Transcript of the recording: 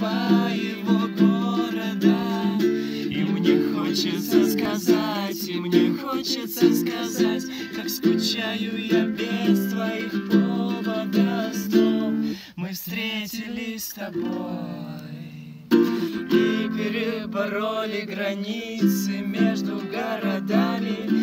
твоего города. И мне хочется сказать, как скучаю я без твоих поводов. Мы встретились с тобой и перебороли границы между городами.